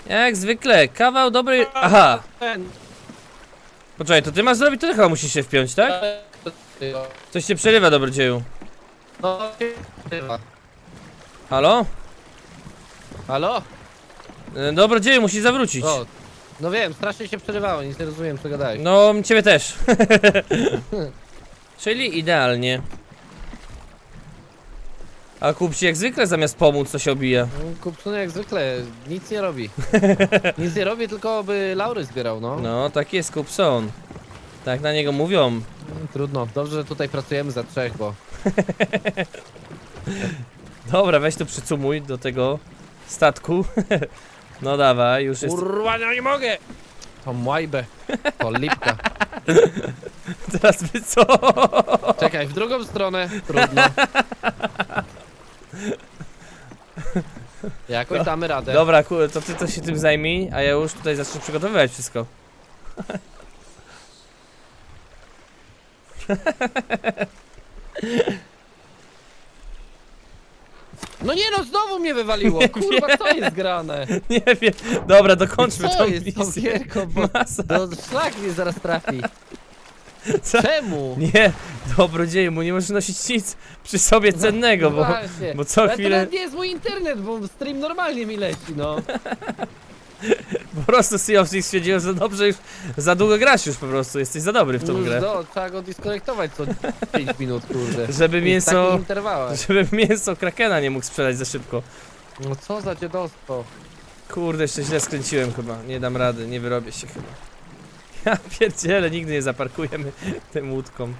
Jak zwykle, kawał dobrej... Aha! Poczekaj, to ty masz zrobić, to ty chyba musisz się wpiąć, tak? Coś się przerywa, dobrodzieju. No, przerywa. Halo? Halo? Dobrodzieju, musisz zawrócić. O, no wiem, strasznie się przerywało, nic nie rozumiem, co gadałeś. No, ciebie też. Czyli idealnie. A Kupci jak zwykle zamiast pomóc, to się obija. Kupcun jak zwykle, nic nie robi. Nic nie robi, tylko by laury zbierał, no. No, tak jest Kupson. Tak na niego mówią. Trudno, dobrze, że tutaj pracujemy za trzech, bo... Dobra, weź tu przycumuj do tego statku. No dawaj, już jest... Kurwa, no nie mogę! To młajbę, to lipka. Teraz wy co? Czekaj, w drugą stronę, trudno. Jakoś damy radę. Dobra, to ty to się tym zajmij, a ja już tutaj zacznę przygotowywać wszystko. No nie no, znowu mnie wywaliło, kurwa, co jest grane? Nie wiem, dobra, dokończmy Co tą jest tą misję. gierką, bo szlak mnie zaraz trafi. Co? Czemu? Nie, dobrodzieju, mu nie możesz nosić nic przy sobie cennego, bo Właśnie. co Ale chwilę... to nawet nie jest mój internet, bo stream normalnie mi leci, no. Po prostu Sea of Thieves stwierdziłem, że dobrze już, za długo grasz już po prostu, jesteś za dobry w tą grę. No, trzeba go diskonektować co 5 minut, kurde. Żeby W mięso, takich interwałach. żeby mięso Krakena nie mógł sprzedać za szybko. No co za dziadostwo. Kurde, jeszcze źle skręciłem chyba, nie dam rady, nie wyrobię się chyba. Ja pierdzielę, nigdy nie zaparkujemy tym łódką.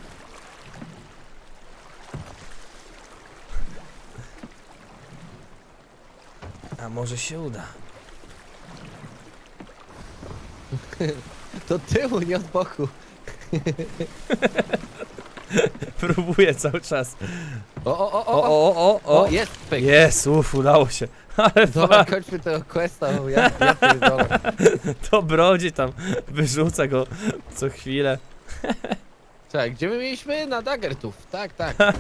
A może się uda. Do tyłu, nie od boku. Próbuję cały czas. O, jest pyk. Jest, udało się. Ale Dobra, kończmy tego questa, bo ja pierdolę. to brodzi tam, wyrzuca go co chwilę. Czekaj, gdzie my mieliśmy? Na Daggertooth, tak.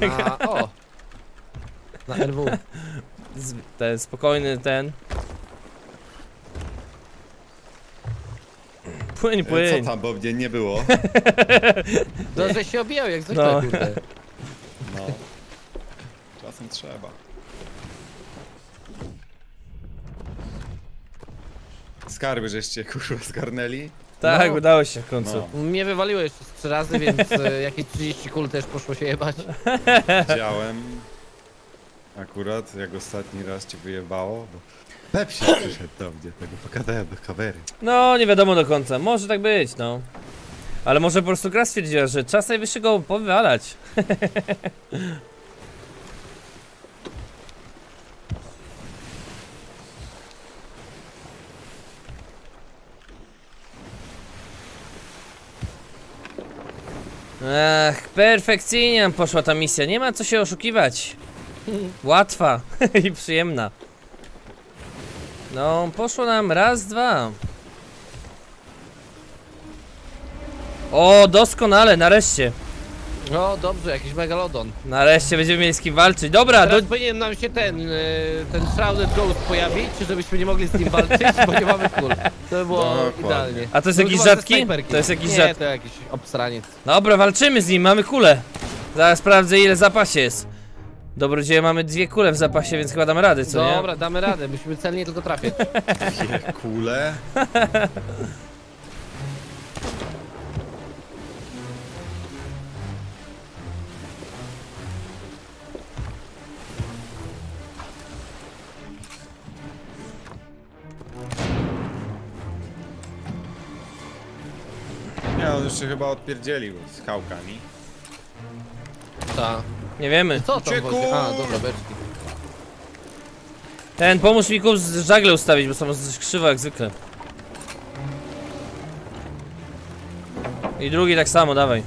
Na RW. Ten spokojny ten. Płyń. Co tam, bo mnie nie było? No, że się obijał jak zwykle, No. kurde. No. Czasem trzeba. Skarby żeście kurwa zgarnęli? Tak, No. udało się w końcu. No. Mnie wywaliło jeszcze z 3 razy, więc jakieś 30 kul też poszło się jebać. Widziałem. Akurat jak ostatni raz cię wyjebało, bo Pepsi przyszedł do mnie, tego pogadałem do kamery. No, nie wiadomo do końca. Może tak być, no. Ale może po prostu gra stwierdziła, że czas najwyższego powywalać. Ach, perfekcyjnie nam poszła ta misja. Nie ma co się oszukiwać. Łatwa i przyjemna. No, poszło nam raz, dwa. O, doskonale, nareszcie. No dobrze, jakiś megalodon. Nareszcie będziemy mieli z kim walczyć. Dobra, Teraz powinien nam się ten Shrouded Ghost pojawić, czy żebyśmy nie mogli z nim walczyć, bo nie mamy kul. To by było Dokładnie. idealnie. A to jest No jakiś chyba ze rzadki? snajperki. To jest jakiś Nie, rzadki. to jakiś obsraniec. Dobra, walczymy z nim, mamy kulę. Zaraz sprawdzę, ile w zapasie jest. Dobrodzieje, mamy 2 kule w zapasie, więc chyba damy radę, co nie? Dobra, damy radę, musimy celnie tylko trafiać. Kule? Nie, on już się chyba odpierdzielił z skałkami. Ta. Nie wiemy. Co tam Uciekł! wozi? A, dobra, beczki. Ten, pomóż mi z żagle ustawić, bo są coś krzywo jak zwykle. I drugi tak samo, dawaj.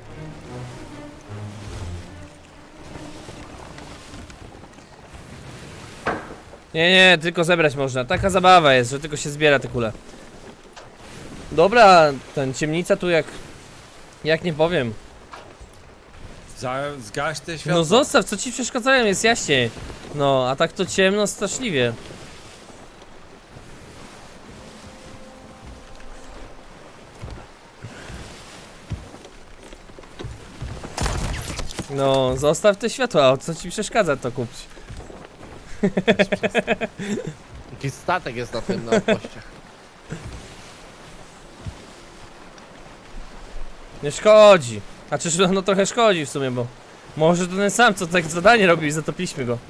Nie, tylko zebrać można. Taka zabawa jest, że tylko się zbiera te kule. Dobra, ten ciemnica tu jak nie powiem. Zgaś te światło. No zostaw, co ci przeszkadzają, jest jaśniej. No, a tak to ciemno straszliwie. No, zostaw te światła, o co ci przeszkadza to kupić? Jakiś statek jest na tym, na opościach. Nie szkodzi. A czyż no trochę szkodzi w sumie, bo może to ten sam, co tak zadanie robił i zatopiliśmy go.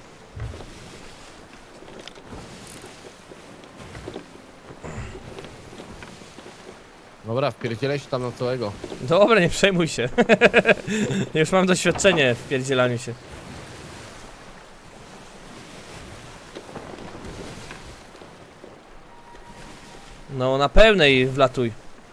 Dobra, wpierdzielę się tam na całego. Dobra, nie przejmuj się. Już mam doświadczenie w pierdzielaniu się. No, na pełnej wlatuj.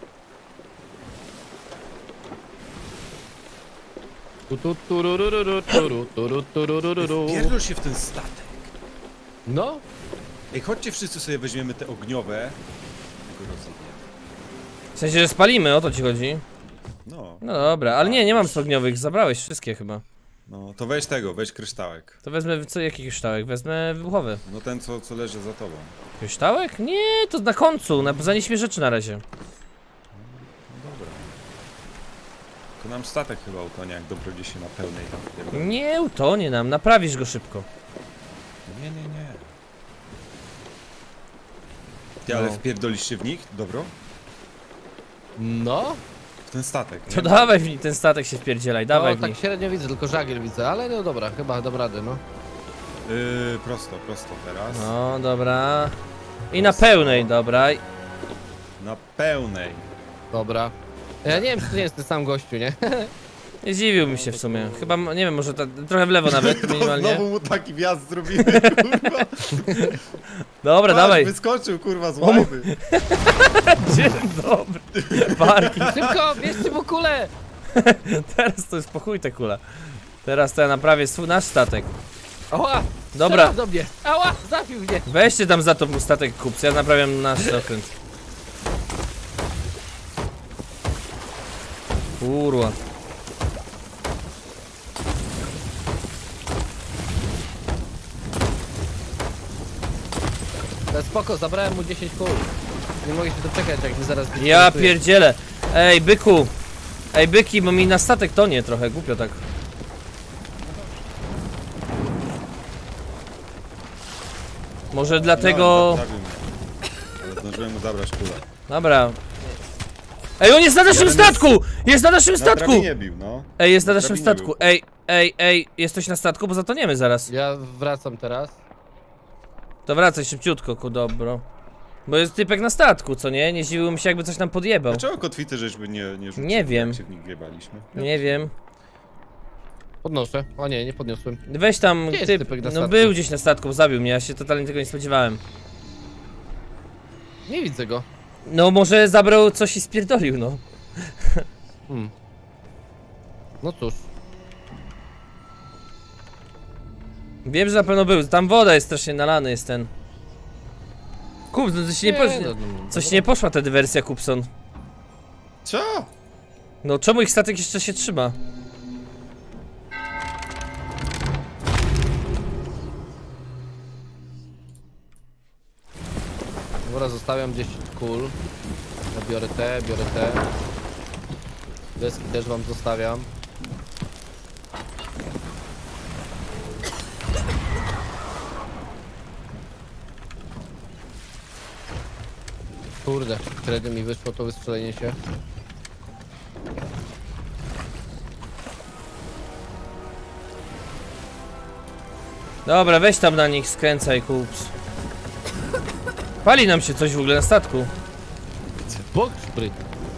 Pierdol się w ten statek. No, Ej, chodźcie wszyscy sobie weźmiemy te ogniowe. Tego rozsypię. W sensie, że spalimy, o to ci chodzi. No, No dobra, ale nie mam ogniowych, zabrałeś wszystkie chyba. no to weź tego, weź kryształek. To wezmę, co, jaki kryształek? Wezmę wybuchowy. No ten, co leży za tobą. Kryształek? Nie, to na końcu, zanieśmy rzeczy na razie. Dobra. To nam statek chyba utonie, jak dobrodzie się na pełnej tam wpierdoli. Nie utonie nam, naprawisz go szybko. Nie. Ty, ale No. wpierdolisz się w nich? Dobro? no. W ten statek. To dawaj w ten statek się wpierdzielaj, dawaj No, w tak nich. średnio widzę, tylko żagiel widzę, ale no dobra, chyba dam radę, no. Prosto teraz. No, dobra. I na pełnej, dobra. Na pełnej. Dobra. Ja nie wiem, czy to nie jest ten sam gościu, nie? Nie zdziwiłbym się w sumie. Chyba, nie wiem, może trochę w lewo nawet, minimalnie. Znowu mu taki wjazd zrobimy, kurwa. Dobra, Patrz, dawaj. wyskoczył, kurwa, z łajby. Dzień dobry. Barki. Szybko, bierzcie mu kulę! Teraz to jest po chuj ta kula. Teraz to ja naprawię nasz statek. Ała! Dobra. Strzela do mnie! Ała! Zabił mnie! Weźcie tam za to mój statek kupcy, ja naprawiam nasz okręt. Kurwa. Ale spoko, zabrałem mu 10 kul. Nie mogę się doczekać, jak mi zaraz Ja wyświetuje. pierdzielę. Ej, byku. Ej, byki, bo mi na statek tonie trochę, głupio tak. Może dlatego... No, zabił mnie. Ale zdążyłem mu zabrać kulę. Dobra. Ej, on jest na naszym statku! Jest na naszym Na statku! drabinie bił, no. Ej, jest na naszym drabinie statku. był. Ej, jesteś na statku, bo zatoniemy zaraz. Ja wracam teraz. To wracaj szybciutko, ku dobro. Bo jest typek na statku, co nie? Nie zdziwiło mi się, jakby coś nam podjebał. Dlaczego kotwity żeśmy nie rzucili, Nie wiem. jak się w nich wjebaliśmy? Nie wiem. Podnoszę. O nie, nie podniosłem. Weź tam Gdzie jest typ. typek na No statku? był gdzieś na statku, zabił mnie, ja się totalnie tego nie spodziewałem. Nie widzę go. No może zabrał coś i spierdolił, no. No cóż. Wiem, że na pewno był. Tam woda jest strasznie nalany, jest ten. Kup, no coś nie, coś nie poszła ta dywersja, Kupson. Co? No czemu ich statek jeszcze się trzyma? Dobra, zostawiam 10 kul. Ja biorę te. Deski też wam zostawiam. Kurde, wtedy mi wyszło to wystrzelenie się. Dobra, weź tam na nich, skręcaj, Kups. Pali nam się coś w ogóle na statku. Bok szpryt.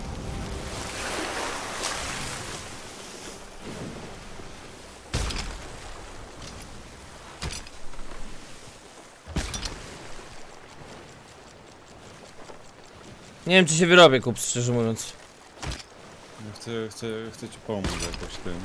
Nie wiem, czy się wyrobię, Kups, szczerze mówiąc. No chcę ci pomóc jakoś tym.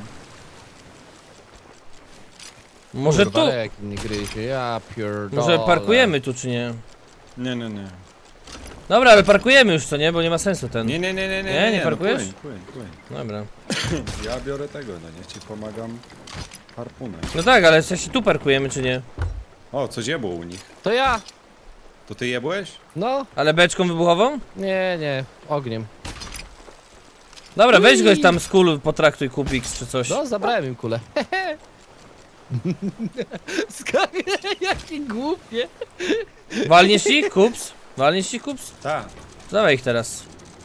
Może Kurwa, tu. jak mnie gryzie, ja pierdolę. Może parkujemy tu, czy nie? Nie. Dobra, ale parkujemy już, co nie? Bo nie ma sensu ten. Nie, Nie parkujesz? No, płyń. Dobra. Ja biorę tego, no niech ci pomagam harpunem. No tak, ale w sensie tu parkujemy, czy nie? O, coś jebło u nich. To ja! To ty jebłeś? No, Ale beczką wybuchową? nie, ogniem. Dobra, weź go tam z kul, potraktuj Kubiks czy coś. No, zabrałem im kulę. Jakie głupie. Walniesz ich, Kups? Walniesz ich, Kups? Tak. Dawaj ich teraz.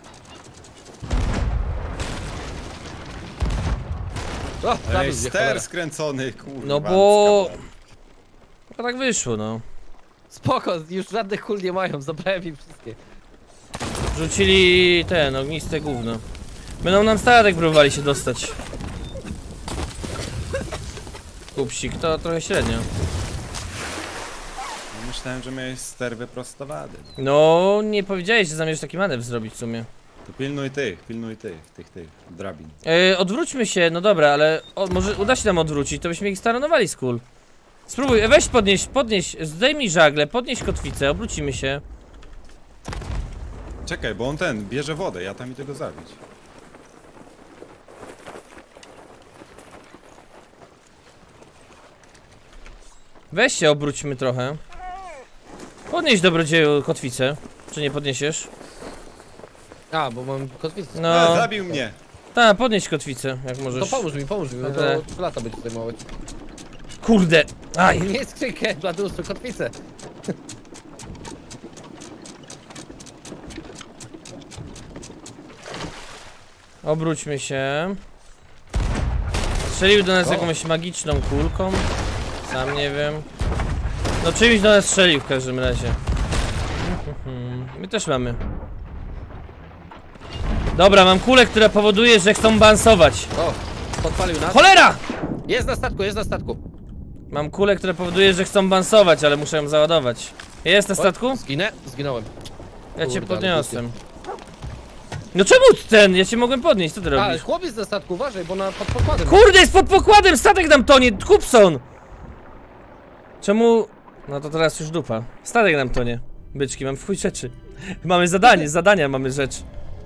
O, Ej, zabił mnie, ster cholera. skręcony, kurwa. No bo... No tak wyszło, no. Spoko, już żadnych kul nie mają, zabrałem im wszystkie. Rzucili ten, ogniste gówno. Będą nam statek próbowali się dostać. Kupsik, to trochę średnio. Myślałem, że miałeś ster wyprostowany. No, nie powiedziałeś, że zamierzasz taki manewr zrobić w sumie. To pilnuj tych drabin. Odwróćmy się, no dobra, ale może uda się nam odwrócić, to byśmy ich staranowali z kul. Spróbuj, weź podnieś, zdejmij żagle, podnieś kotwicę, obrócimy się. Czekaj, bo on bierze wodę, ja tam idę go zabić. Weź się, obróćmy trochę. Podnieś dobrodzieju kotwicę, czy nie podniesiesz? A, bo mam kotwicę. No, Zabił mnie! tak, podnieś kotwicę, jak To możesz. pomóż mi, bo Dobra. to lata będzie zajmować. Kurde, aj. Nie skrzynkę, Bladeusz, to kotwicę. Obróćmy się. Strzelił do nas O. jakąś magiczną kulką. Sam nie wiem. No czymś do nas strzelił w każdym razie. My też mamy. Dobra, mam kulę, która powoduje, że chcą bansować. O, podpalił nas. Cholera! Jest na statku, jest na statku. Mam kulę, która powoduje, że chcą bansować, ale muszę ją załadować. Jest na statku? O, zginąłem. Ja cię Kurde, podniosłem. No czemu ja cię mogłem podnieść, co ty A, robisz? chłopiec na statku, uważaj, bo pod pokładem. Kurde, jest pod pokładem, statek nam tonie, Kupson! Czemu... No to teraz już dupa. Statek nam tonie. Byczki, mam w chuj rzeczy. Mamy zadanie, zadania mamy rzecz.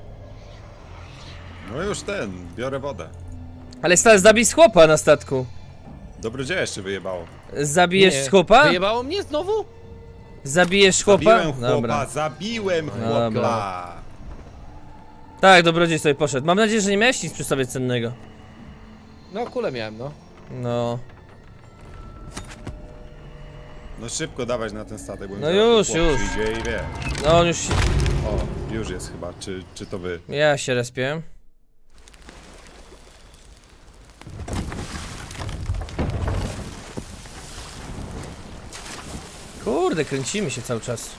No już biorę wodę. Ale zabij z chłopa na statku. Dobrodzieja jeszcze wyjebało. Zabijesz Nie. chłopa? Wyjebało mnie znowu? Zabijesz chłopa? Zabiłem chłopa, Dobra. zabiłem Dobra. chłopa. Tak, dobrodziej sobie poszedł. Mam nadzieję, że nie miałeś nic przy sobie cennego. No, kulę miałem, no. No. No szybko dawać na ten statek, bo mi No zaraz już, chłop już. przyjdzie i wie. No on już... O, już jest chyba, czy to wy? Ja się respię. Kurde, kręcimy się cały czas.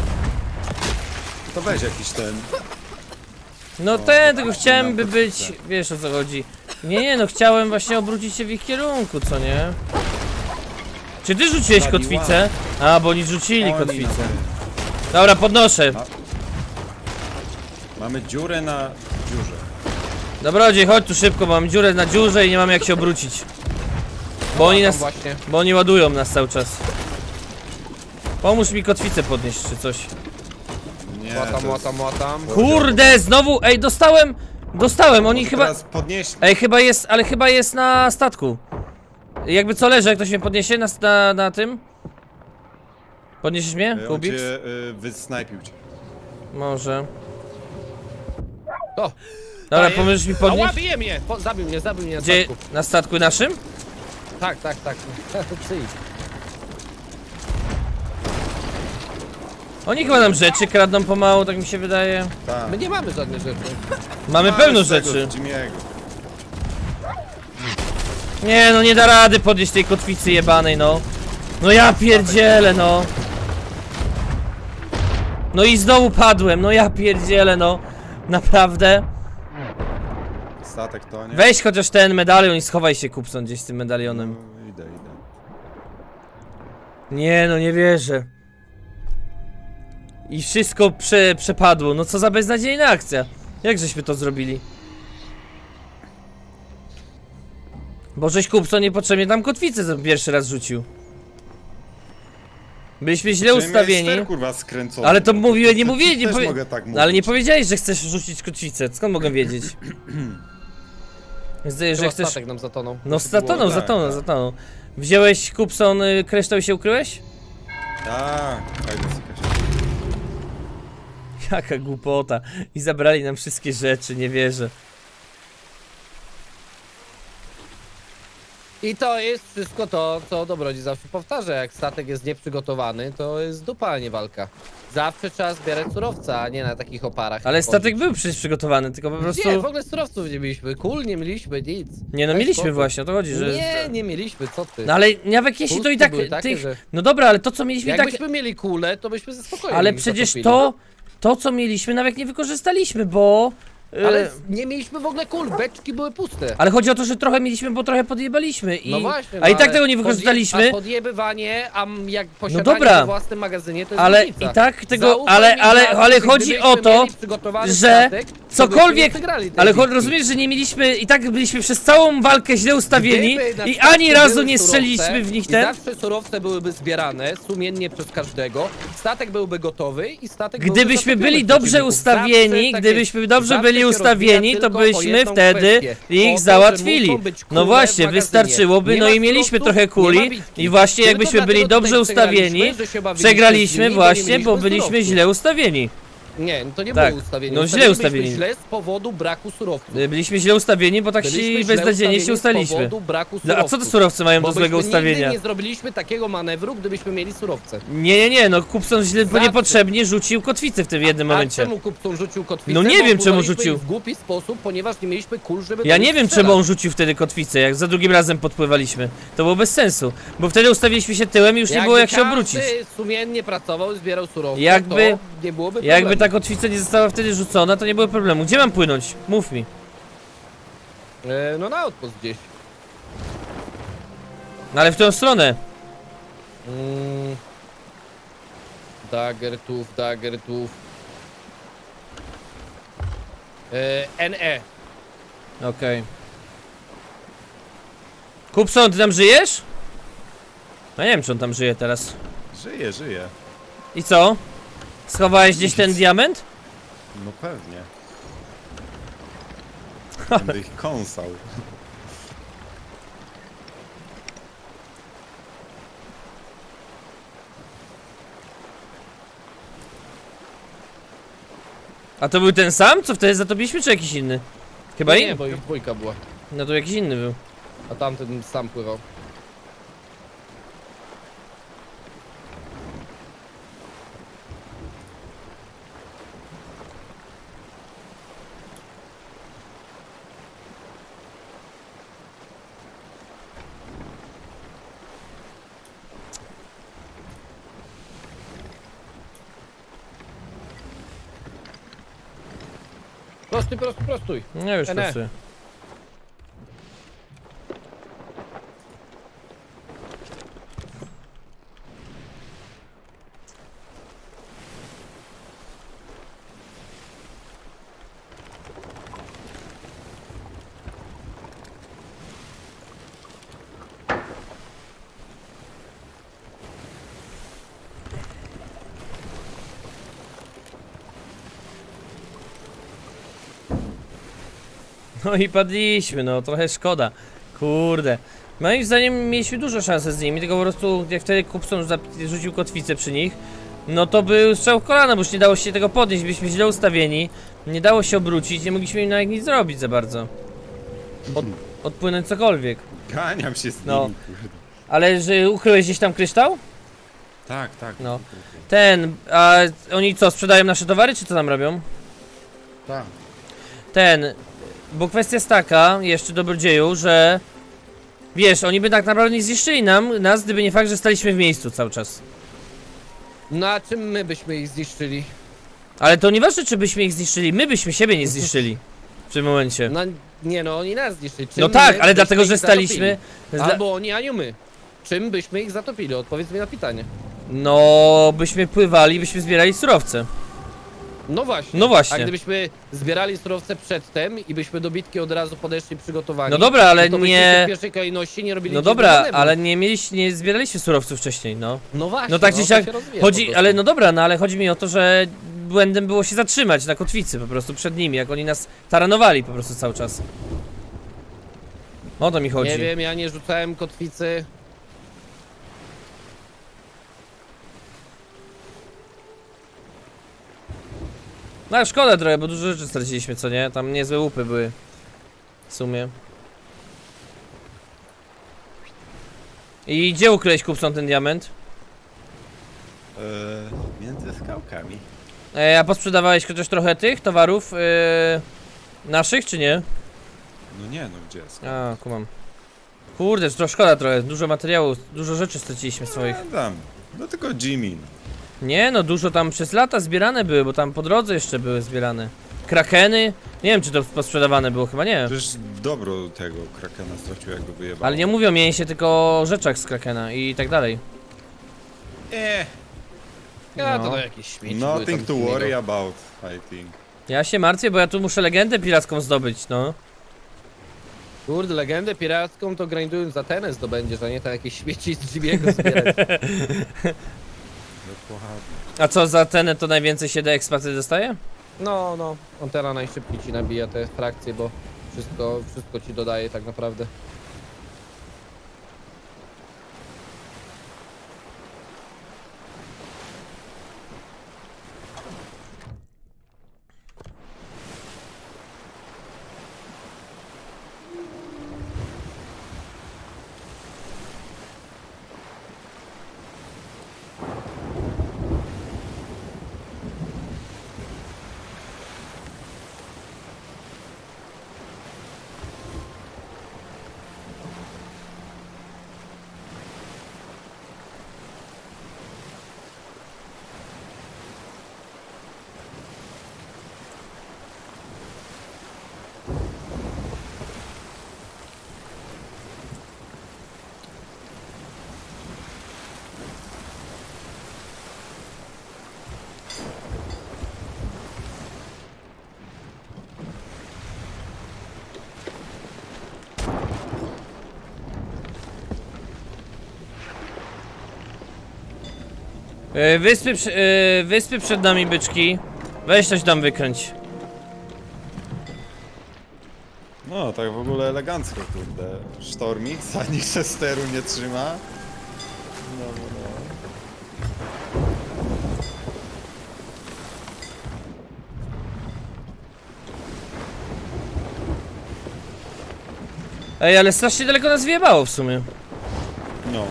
To weź jakiś No tylko chciałem by być... Wiesz o co chodzi. Nie, no chciałem właśnie obrócić się w ich kierunku, co nie? Czy ty rzuciłeś kotwicę? A, bo oni rzucili kotwicę. Dobra, podnoszę. Mamy dziurę na dziurze. Dobrodziej, chodź tu szybko, bo mam dziurę na dziurze i nie mam jak się obrócić. Bo oni Tam nas... właśnie. Bo oni ładują nas cały czas. Pomóż mi kotwicę podnieść, czy coś. Nie, Łatam. Kurde, znowu, ej, dostałem, oni chyba... Teraz podnieś... Ej, chyba jest na statku. Jakby co leży, jak ktoś mnie podniesie na tym? Podniesiesz mnie, On Kubiks? cię wysnajpił cię. Może. O, Dobra, jest. pomożesz mi a podnieść? bije mnie! Zabił mnie na Gdzie? statku. Na statku naszym? Tak. Przyjdź. Oni chyba nam rzeczy kradną pomału, tak mi się wydaje. Tak. My nie mamy żadnych rzeczy. Mamy pełno z tego, rzeczy. z Jimmy'ego. Nie, no nie da rady podnieść tej kotwicy jebanej, no. No ja pierdzielę, no. No i znowu padłem, no ja pierdzielę, no. Naprawdę. Statek to nie? Weź chociaż ten medalion i schowaj się, Kupson, gdzieś z tym medalionem. No, idę. Nie, no nie wierzę. I wszystko przepadło, no co za beznadziejna akcja. Jak żeśmy to zrobili? Bo żeś Kupson niepotrzebnie tam kotwicę za pierwszy raz rzucił. Byliśmy źle ustawieni. Ster, kurwa, skręcony. Ale to mówiłem, nie Też mówiłem, nie powie... mogę tak No, ale nie mówić. powiedziałeś, że chcesz rzucić kotwicę, skąd mogę wiedzieć? Zdaje, że Chyba chcesz... statek nam zatonął. No zatonął, tak, zatonął, tak. zatonął. Wziąłeś Kupson kryształ i się ukryłeś? Tak, fajnie sykać. Jaka głupota. I zabrali nam wszystkie rzeczy, nie wierzę. I to jest wszystko to, co Dobrodzi zawsze powtarza. Jak statek jest nieprzygotowany, to jest dupa, a nie walka. Zawsze trzeba zbierać surowca, a nie na takich oparach. Ale statek chodzić. był przecież przygotowany, tylko po prostu... Nie, w ogóle surowców nie mieliśmy, kul nie mieliśmy, nic. Nie no, Daj mieliśmy spokój. właśnie, o to chodzi, że... Nie mieliśmy, co ty? No ale nawet jeśli to i tak Były takie, tych... że- No dobra, ale to co mieliśmy i tak... Jakbyśmy mieli kulę, to byśmy ze spokojem Ale ich przecież zatopili. to co mieliśmy nawet nie wykorzystaliśmy, bo... Ale nie mieliśmy w ogóle kul, beczki były puste. Ale chodzi o to, że trochę mieliśmy, bo trochę podjebaliśmy i... No właśnie, A i tak ale tego nie wykorzystaliśmy. A podjebywanie, a jak posiadanie dobra, we własnym magazynie, to jest ale różnica. i tak tego... Zaufaj Ale, mi, ale, brawo, ale że chodzi gdybyśmy o to, mieli przygotowany że statek, to cokolwiek... byśmy wygrali tej Ale bitki. rozumiesz, że nie mieliśmy... I tak byliśmy przez całą walkę źle ustawieni Gdyby na i statku ani razu były nie surowce strzeliliśmy w nich i ten... zawsze surowce byłyby zbierane sumiennie przez każdego, statek byłby gotowy i statek byłby Gdybyśmy zatopiony byli w dobrze przeciwniku. ustawieni, Zawsze tak gdybyśmy jest. dobrze Zawsze byli się ustawieni, rozbija to tylko o byśmy jedną wtedy kwestię. O ich to, że załatwili. muszą być No kule właśnie, w magazynie. wystarczyłoby, Nie no ma i mieliśmy surowców, trochę nie kuli ma bitki. i właśnie Tylko jakbyśmy byli dlatego dobrze tutaj przegraliśmy, ustawieni, że się bawiliśmy przegraliśmy z nimi, bo nie właśnie, bo mieliśmy byliśmy surowców. źle ustawieni. Nie, to nie Tak. było ustawienie. No źle Ustawiliśmy ustawieni. źle z powodu braku surowców. Byliśmy źle ustawieni, bo tak Byliśmy się źle beznadziejnie się ustawieni z ustaliśmy. powodu braku No, a co te surowców. surowce mają Bo do złego byśmy ustawienia? nigdy nie zrobiliśmy takiego manewru, gdybyśmy mieli surowce. Nie, no Kupson źle, bo Zawsze. niepotrzebnie rzucił kotwicę w tym jednym A momencie. czemu Kupson rzucił kotwicę? No nie Bo wiem, czemu budowaliśmy rzucił. ich w głupi sposób, ponieważ nie mieliśmy kul, żeby Ja do nie nich wiem, strzelać. czemu on rzucił wtedy kotwicę, jak za drugim razem podpływaliśmy. To było bez sensu, bo wtedy ustawiliśmy się tyłem i już nie było jak się obrócić. Jakby sumiennie pracował i zbierał surowce, Jakby- to nie byłoby Jakby problemu. ta kotwica nie została wtedy rzucona, to nie było problemu. Gdzie mam płynąć? Mów mi. No na outpost gdzieś. No ale w tę stronę. Daggertooth. NE. Okej. Kupson, ty tam żyjesz? No nie wiem, czy on tam żyje teraz. Żyje. I co? Schowałeś gdzieś ten diament? No pewnie. Będę ich kąsał. A to był ten sam, co wtedy zatopiliśmy, czy jakiś inny? Chyba Nie, inny. bo ich dwójka była. No to jakiś inny był. A tamten sam pływał. Prostuj. No już Nie. pracuję. No i padliśmy, no trochę szkoda. Kurde. Moim zdaniem mieliśmy dużo szansy z nimi, tylko po prostu jak wtedy Kupson rzucił kotwicę przy nich, no to był strzał w kolano, bo już nie dało się tego podnieść, byliśmy źle ustawieni, nie dało się obrócić, nie mogliśmy im nawet nic zrobić za bardzo. Odpłynąć cokolwiek. Ganiam się z No. nimi, kurde. Ale że ukryłeś gdzieś tam kryształ? Tak. No. Ten, a oni co, sprzedają nasze towary, czy co tam robią? Tak. Ten, bo kwestia jest taka, jeszcze dobrodzieju, że wiesz, oni by tak naprawdę nie zniszczyli nas, gdyby nie fakt, że staliśmy w miejscu cały czas. Na czym my byśmy ich zniszczyli? Ale to nieważne, czy byśmy ich zniszczyli, my byśmy siebie nie zniszczyli w tym momencie. Nie no, oni nas zniszczyli. Czym No tak, my ale byśmy dlatego, ich że staliśmy... zatopili? Albo oni, a nie my. Czym byśmy ich zatopili? Odpowiedz mi na pytanie. No, byśmy pływali, byśmy zbierali surowce. No właśnie. No właśnie. A gdybyśmy zbierali surowce przedtem i byśmy do bitki od razu podeszli przygotowani. No dobra, ale to byśmy nie... w pierwszej kolejności nie robili No żadnego dobra, manewru. ale nie zbieraliśmy surowców wcześniej, no. No właśnie. No tak czy to siak, się rozwija po chodzi, prostu. ale no dobra, no ale chodzi mi o to, że błędem było się zatrzymać na kotwicy po prostu przed nimi, jak oni nas taranowali po prostu cały czas. O to mi chodzi. Nie wiem, ja nie rzucałem kotwicy. No szkoda trochę, bo dużo rzeczy straciliśmy, co nie? Tam niezłe łupy były. W sumie. I gdzie ukryłeś, Kupson, ten diament? Między skałkami. A posprzedawałeś chociaż trochę tych towarów naszych, czy nie? No nie, no gdzie jest? A, kumam. Kurde, to szkoda trochę, dużo materiału, dużo rzeczy straciliśmy swoich. Tam. No tylko Jimmy. Nie no, dużo tam przez lata zbierane były, bo tam po drodze jeszcze były zbierane. Krakeny? Nie wiem, czy to posprzedawane było, chyba nie. Przecież dobro tego krakena stracił, jakby wyjebało. Ale nie mówię o mięsie, tylko o rzeczach z krakena i tak dalej. Ja No. to jakieś śmieci były Nothing tam to z innego. worry about, I think. Ja się martwię, bo ja tu muszę legendę piracką zdobyć, no. Kurde, legendę piracką to grindując za tenę zdobędziesz, a nie tak jakieś śmieci z Jimmy'ego zbierać. Dokładnie. A co, za tenę to najwięcej się do ekspaty dostaje? No, on teraz najszybciej ci nabija te frakcje, bo wszystko ci dodaje tak naprawdę. Wyspy przed nami, byczki. Weź coś tam wykręć. No, tak w ogóle elegancko, kurde. Sztormik, zanik se steru nie trzyma. No. Ej, ale strasznie daleko nas wyjebało w sumie. No.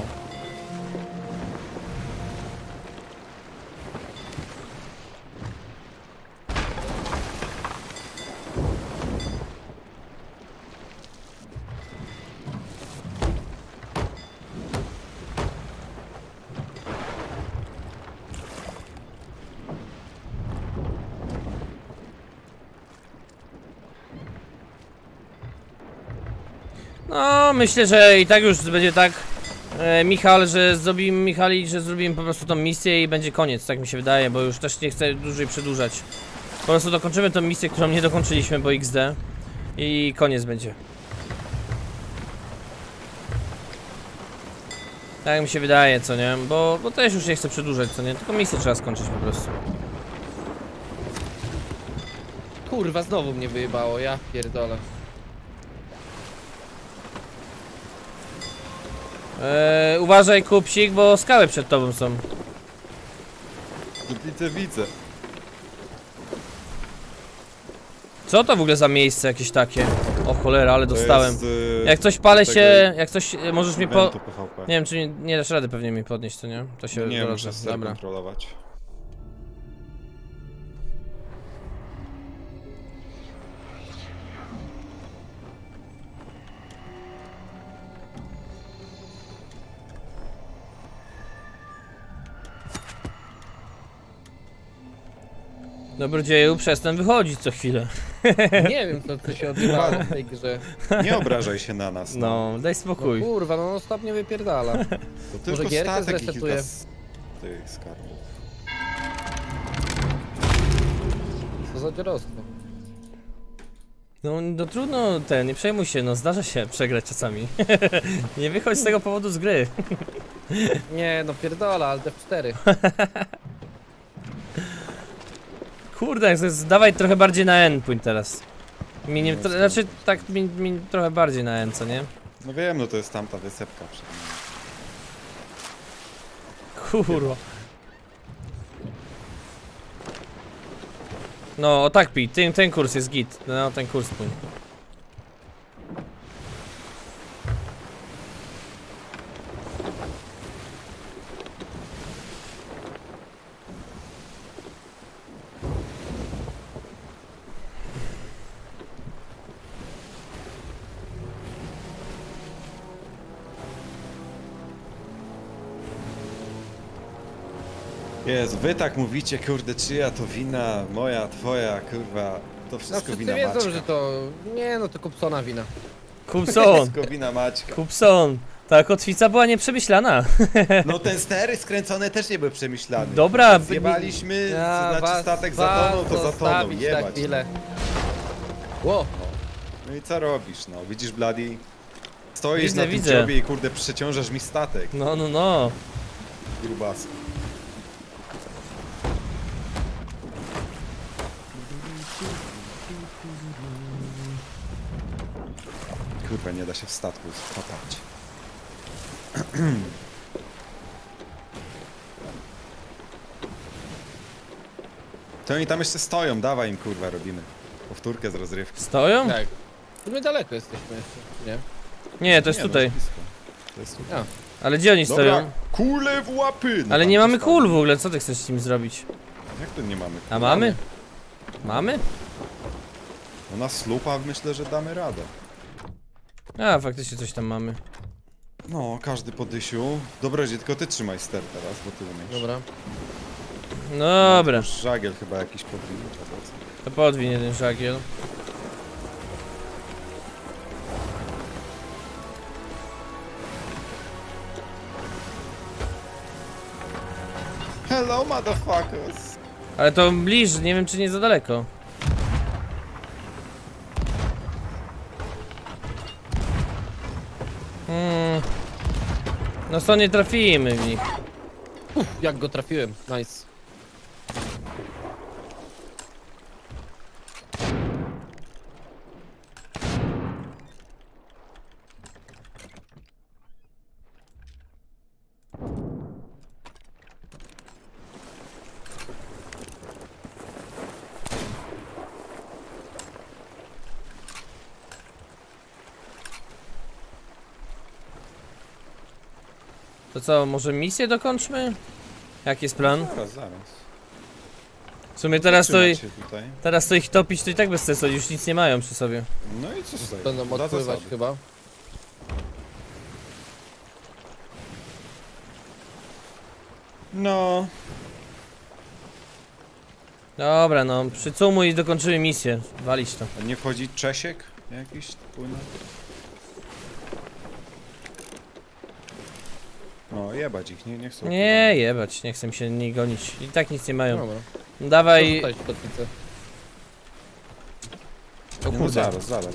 No, myślę, że i tak już będzie tak, Michał, że zrobimy po prostu tą misję i będzie koniec, tak mi się wydaje, bo już też nie chcę dłużej przedłużać. Po prostu dokończymy tą misję, którą nie dokończyliśmy, bo XD i koniec będzie. Tak mi się wydaje, co nie? Bo też już nie chcę przedłużać, co nie? Tylko misję trzeba skończyć po prostu. Kurwa, znowu mnie wyjebało, ja pierdolę. Uważaj, Kupsik, bo skały przed tobą są. Widzę. Co to w ogóle za miejsce jakieś takie? O cholera, ale dostałem. To jest, Jak coś palę tego się, jak coś możesz mnie eventu PvP. Nie wiem, czy nie dasz rady pewnie mi podnieść, to nie? To się Nie, dorodzę. muszę ster Dobra. kontrolować. Dobrodzieju, przestań wychodzić co chwilę. Nie wiem co się odbywało w tej grze. Nie obrażaj się na nas. No, daj No spokój. kurwa, no stop nie wypierdala. To tylko gierkę statek i zresetuję? kilka tych skarbów. Co za dziarostwo. No trudno, nie przejmuj się, no zdarza się przegrać czasami. Nie wychodź z tego powodu z gry. Nie no pierdala, ale F4. Kurde, dawaj trochę bardziej na N pójdź teraz. Znaczy tak mi trochę bardziej na N, co nie? No wiem, no to jest tamta wysepka przed nami. Kurwa. No, o tak pij, ten kurs jest git. No, ten kurs pójdź. Jezu, wy tak mówicie, kurde, czyja to wina, moja, twoja, kurwa. To No wszystko wszyscy wina wiedzą, Maćka. że to... Nie no, to Kupsona wina. Kupson, Wszystko wina Maćka. Kupson. Ta kotwica była nieprzemyślana. No ten stery skręcone też nie były przemyślane. Dobra, Zjebaliśmy, to znaczy was- statek was zatonął, to zatonął, zostawić na jebać. chwilę. Ło, No i co robisz, no? Widzisz, Bloody? Stoisz Widzę, na tym widzę. dziobie i kurde przeciążasz mi statek, No, no, no. grubasku. Kurwa, nie da się w statku skopać. To oni tam jeszcze stoją, dawaj im kurwa robimy. Powtórkę z rozrywki. Stoją? tak. My daleko jesteśmy jeszcze, czy nie? Nie, to jest Nie, no, tutaj. blisko. To jest tutaj. A. Ale gdzie oni Dobra, stoją? kule w łapy! No Ale tam nie mamy zostało. kul w ogóle, co ty chcesz z nim zrobić? Jak to nie mamy? A mamy? Mamy? No na slupa myślę, że damy radę. A, faktycznie coś tam mamy. No, każdy po dysiu. Dobra, tylko ty trzymaj ster teraz, bo ty umiesz. Dobra. Dobra, Już żagiel chyba jakiś podwinięty, albo co? to podwinie ten żagiel. Hello, motherfuckers! Ale to bliż, nie wiem czy nie za daleko. No co, nie trafimy w nich. Jak go trafiłem, nice. To co, może misję dokończmy? Jaki jest plan? Zaraz. W sumie teraz to, Trzymać się tutaj. teraz to ich topić to i tak bez sensu, już nic nie mają przy sobie. No i co tutaj? Będą Dla odpływać zasady. chyba. No. Dobra, no, przycumuj i dokończymy misję. Walić to. A nie wchodzi Czesiek jakiś płynny? No, jebać ich, nie chcą. Nie, jebać, nie chcę mi się nie gonić. I tak nic nie mają. Dobra. Dawaj. Zostać kotwicę. O No, kurde. zaraz.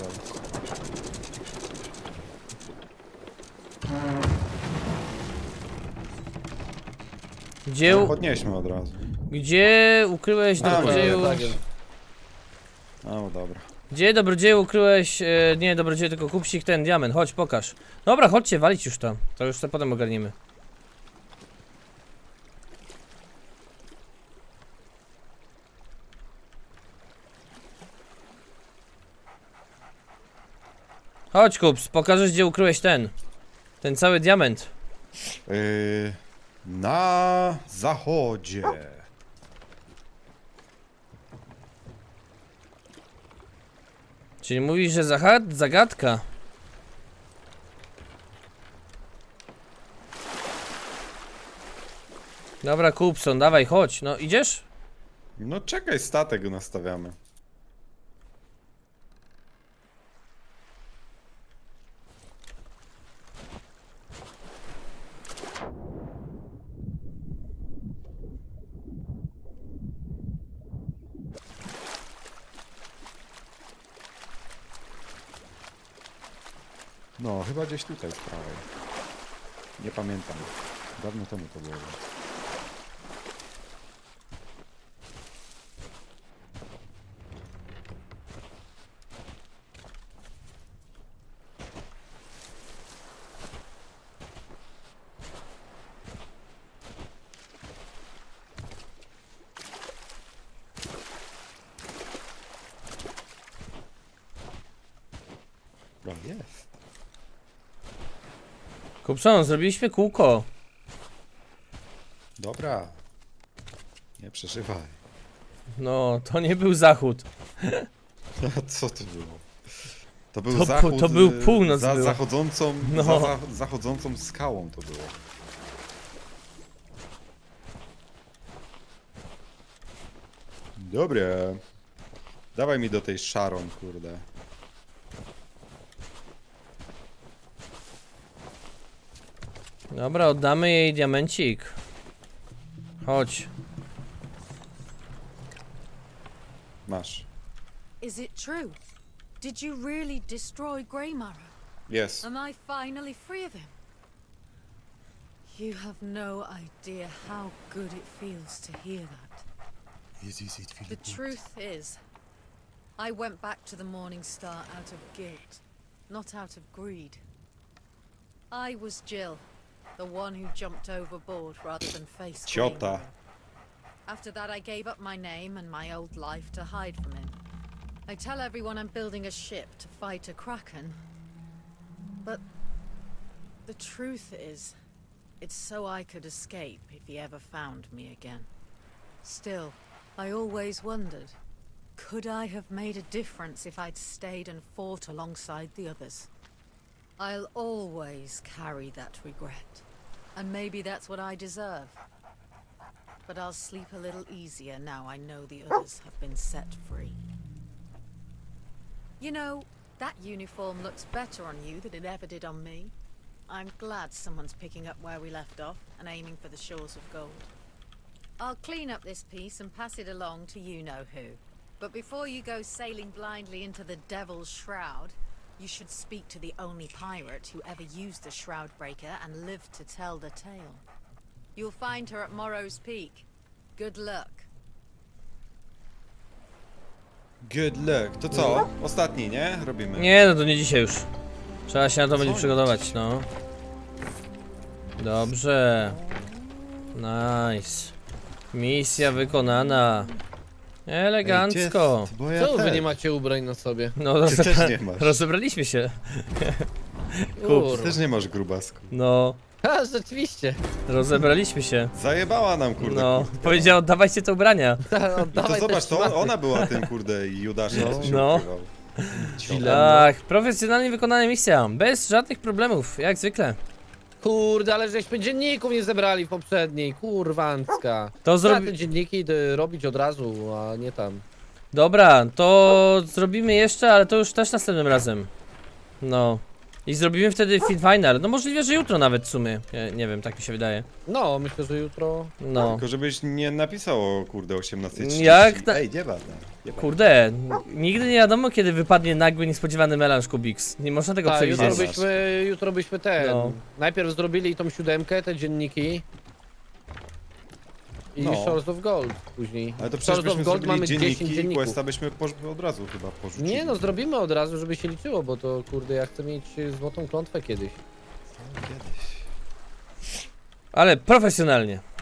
Gdzie, No, podnieśmy od razu. gdzie ukryłeś dobrodzieju? Tak jest. No dobra. Gdzie dobrodzieju ukryłeś? Nie dobrodzieju, tylko kupsik ten diament. Chodź, pokaż. Dobra, chodźcie, walić już to. To już to potem ogarniemy. Chodź, kups, pokażesz gdzie ukryłeś ten cały diament. Na zachodzie. Czyli mówisz, że zagadka. Dobra, Kupson, dawaj, chodź. No, idziesz? No czekaj, statek nastawiamy. No, chyba gdzieś tutaj z prawej. Nie pamiętam. Dawno temu to było. No jest. Kupson, zrobiliśmy kółko. Dobra. Nie przeżywaj. No, to nie był zachód. Co to było? To był To zachód. to był północ Za była. zachodzącą, No. zachodzącą skałą to było. Dobre. Dawaj mi do tej Sharon, kurde. Dobra, oddamy jej diamencik. Chodź. Masz. Is it true? Did you really destroy Greymarrow? Jest. Am I finally free of him? You have no idea how good it feels to hear that. The truth is, I went back to the Morning Star out of guilt, not out of greed. I was Jill, the one who jumped overboard rather than face Ciota. Greymarrow. After that, I gave up my name and my old life to hide from him. I tell everyone I'm building a ship to fight a Kraken. But the truth is, it's so I could escape if he ever found me again. Still, I always wondered, could I have made a difference if I'd stayed and fought alongside the others? I'll always carry that regret. And maybe that's what I deserve. But I'll sleep a little easier now I know the others have been set free. You know, that uniform looks better on you than it ever did on me. I'm glad someone's picking up where we left off and aiming for the shores of gold. I'll clean up this piece and pass it along to you-know-who. But before you go sailing blindly into the Devil's Shroud, you should speak to the only pirate who ever used the Shroud Breaker and lived to tell the tale. You'll find her at Morrow's Peak. Good luck. Good luck. To co? Ostatni, nie? Robimy. Nie, no to nie dzisiaj już. Trzeba się na to będzie przygotować, no. Dobrze. Nice. Misja wykonana. Elegancko. Ej, bo ja Co wy też. nie macie ubrań na sobie? No, Ty też nie masz. rozebraliśmy się. Ty Kurwa. też nie masz, grubasku. No, A, rzeczywiście. rozebraliśmy się. Zajebała nam, kurde. No, powiedział, dawajcie te ubrania. No to Oddawaj te zobacz, to szmaty. ona była tym, kurde, Judaszem, co się No. ukrywał. Tak, profesjonalnie wykonana misja. Bez żadnych problemów, jak zwykle. Kurde, ale żeśmy dzienników nie zebrali w poprzedniej, kurwancka. To Trzeba zrobi... te dzienniki robić od razu, a nie tam. Dobra, to zrobimy jeszcze, ale to już też następnym razem. No. I zrobimy wtedy final. No możliwe, że jutro nawet w sumie. Ja nie wiem, tak mi się wydaje. No, myślę, że jutro... No. Tylko żebyś nie napisał o, kurde, 18:30. Jak na- Ej, nie ważne. Kurde, nigdy nie wiadomo, kiedy wypadnie nagły, niespodziewany melanż Kubiks. Nie można tego Tak, przewidzieć. jutro byśmy ten... No. Najpierw zrobili tą 7, te dzienniki. I No. Shores of Gold później. Ale to przecież Shores of byśmy Gold zrobili mamy 10 dzienniki i dzienników. questa byśmy od razu chyba porzucili. Nie no, zrobimy od razu, żeby się liczyło, bo to kurde, ja chcę mieć złotą klątwę kiedyś. Kiedyś. Ale profesjonalnie.